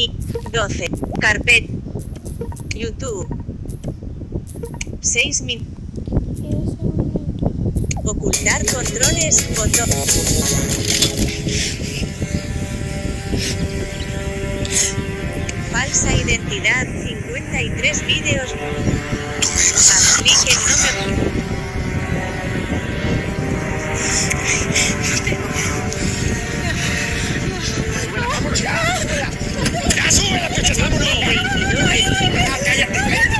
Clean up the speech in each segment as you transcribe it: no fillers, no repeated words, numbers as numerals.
12. Carpet. YouTube. 6 min. Ocultar controles. Botón. Falsa identidad. 53 vídeos. Haz clic en no me... ¡Ya sube la pinche! ¡Vámonos! ¡Cállate!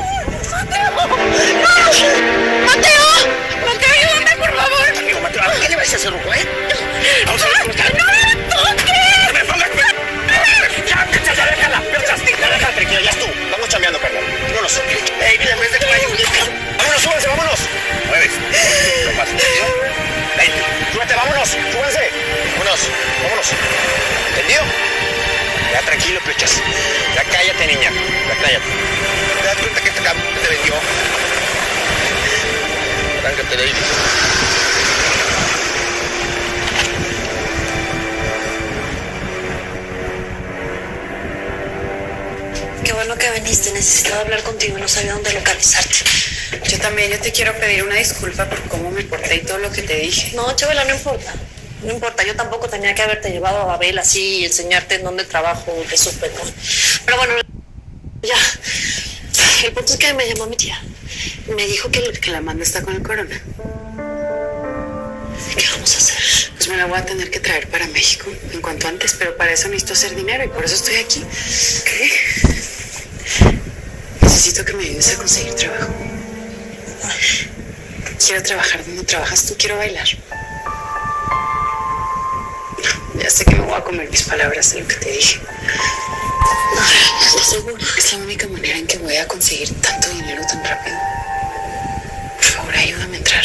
¡Mateo! ¡Mateo, ayúdame, por favor! Amigo Mateo, ¿qué le vas a hacer, Ruco, Vamos a ver cómo está. ¡No me toques! ¡Me ponga! ¡Ya déjala! ¡Ya tranquila, ya es tú! Vamos chambeando, carnal. Vámonos. ¡Ey, mira, pues de caballo! ¡Vámonos, súbanse, vámonos! ¡Mueves! No pasa. ¡Ey, súbete, vámonos! ¡Súbanse! ¡Vámonos! ¿Entendido? Ya tranquilo, plechas. Ya cállate, niña. Ya cállate. ¿Te das cuenta que este cabrón te vendió? Arráncate de ahí. Qué bueno que viniste. Necesitaba hablar contigo y no sabía dónde localizarte. Yo también, yo te quiero pedir una disculpa por cómo me porté y todo lo que te dije. No, Chabela, no importa. No importa, yo tampoco tenía que haberte llevado a Babel así y enseñarte en dónde trabajo, qué supe, ¿no? Pero bueno, ya. El punto es que me llamó mi tía. Me dijo que Que la Amanda está con el corona. ¿Qué vamos a hacer? Pues me la voy a tener que traer para México en cuanto antes, pero para eso necesito hacer dinero y por eso estoy aquí. ¿Qué? Necesito que me ayudes a conseguir trabajo. Quiero trabajar donde trabajas tú, quiero bailar. Ya sé que me voy a comer mis palabras de lo que te dije. No estoy segura. Es la única manera en que voy a conseguir tanto dinero tan rápido. Por favor, ayúdame a entrar.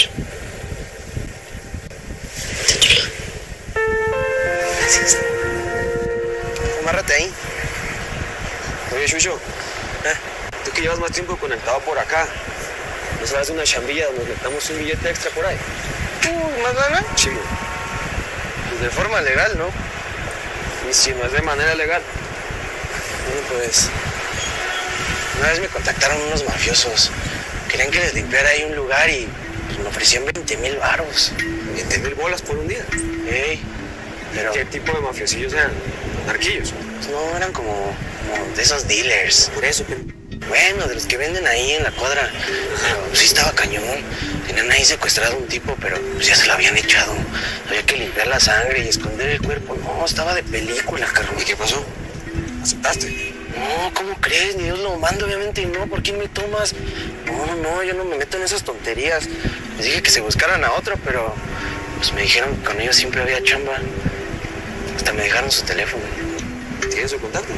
Gracias. Amárrate ahí. Oye, Chucho, tú que llevas más tiempo conectado por acá, ¿no sabes de una chambilla donde metamos un billete extra por ahí? ¿Más lana? Sí, pues de forma legal, ¿no? Y si no es de manera legal. Bueno, pues, una vez me contactaron unos mafiosos. Querían que les limpiara ahí un lugar y pues, me ofrecían 20,000 varos. 20,000 bolas por un día. Ey, pero... ¿Qué tipo de mafiosillos eran? ¿Narquillos? Pues no, eran como de esos dealers. Por eso, bueno, de los que venden ahí en la cuadra. Pero sí estaba cañón. Tenían ahí secuestrado un tipo, pero pues, ya se lo habían echado. Había que limpiar la sangre y esconder el cuerpo. No, estaba de película, carnal. ¿Y qué pasó? ¿Aceptaste? No, ¿cómo crees? Ni Dios lo manda, obviamente no. ¿Por qué me tomas? No, yo no me meto en esas tonterías. Les dije que se buscaran a otro, pero pues me dijeron que con ellos siempre había chamba. Hasta me dejaron su teléfono. ¿Tienes su contacto?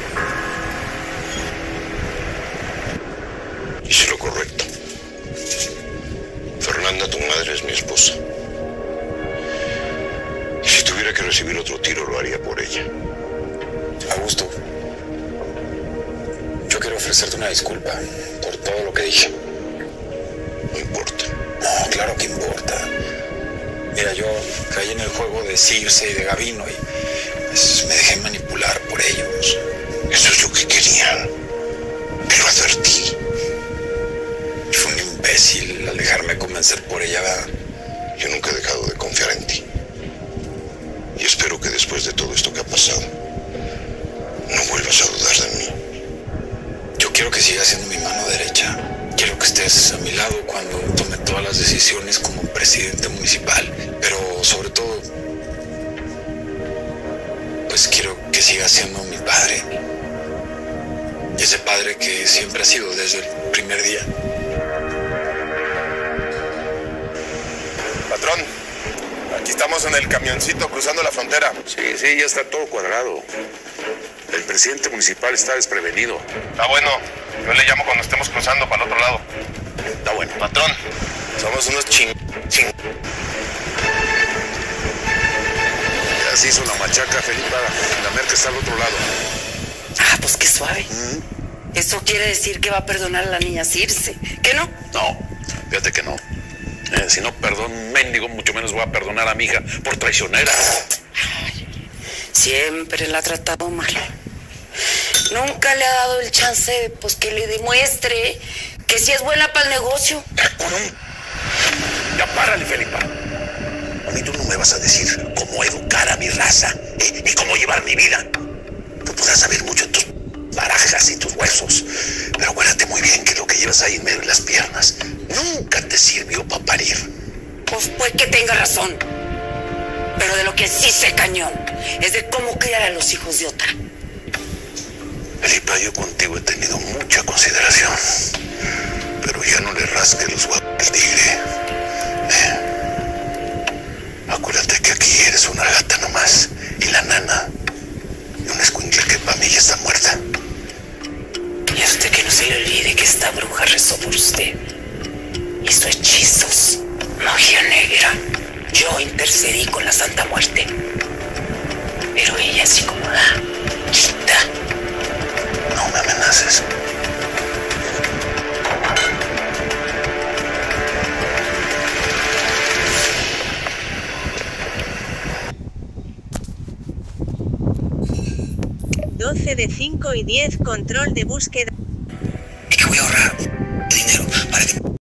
Hice lo correcto. Fernanda, tu madre, es mi esposa. Y si tuviera que recibir otro tiro, lo haría por ella. Augusto, yo quiero ofrecerte una disculpa por todo lo que dije. No importa. No, claro que importa. Mira, yo caí en el juego de Circe y de Gavino y pues, me dejé manipular por ellos. Eso es lo que querían. Te lo advertí. Fue un imbécil al dejarme convencer por ella, ¿verdad? Yo nunca he dejado de confiar en ti. Y espero que después de todo esto que ha pasado, no vuelvas a dudar de mí. Yo quiero que sigas siendo mi mano derecha. Quiero que estés a mi lado cuando tome todas las decisiones como presidente municipal. Pero sobre todo, pues quiero que sigas siendo mi padre. Ese padre que siempre ha sido desde el primer día. Patrón, aquí estamos en el camioncito cruzando la frontera. Sí, ya está todo cuadrado. El presidente municipal está desprevenido. Está bueno. Yo le llamo cuando estemos cruzando para el otro lado. Está bueno. Patrón, somos unos ching. Ya se hizo la machaca, Felipa. La merca está al otro lado. Ah, pues qué suave. Eso quiere decir que va a perdonar a la niña Circe. ¿Qué no? No, fíjate que no. Si no perdono un mendigo, mucho menos voy a perdonar a mi hija por traicionera. Siempre la ha tratado mal. Nunca le ha dado el chance, pues, que le demuestre que sí es buena para el negocio. Ya párale, Felipa. A mí tú no me vas a decir cómo educar a mi raza, ni cómo llevar mi vida. Tú podrás saber mucho de tus barajas y tus huesos, pero acuérdate muy bien que lo que llevas ahí en medio de las piernas nunca te sirvió para parir. Pues puede que tenga razón. Pero de lo que sí sé cañón es de cómo criar a los hijos de otra. Felipa, yo contigo he tenido mucha consideración, pero ya no le rasques los huevos al tigre. Acuérdate que aquí eres una gata nomás, y la nana, y una escuincla que para mí ya está muerta. Y a usted que no se le olvide que esta bruja rezó por usted. Hizo hechizos, magia negra. Yo intercedí con la Santa Muerte. Pero ella así como, quita. No me amenaces. de 5 y 10 control de búsqueda. Es que voy a ahorrar dinero para que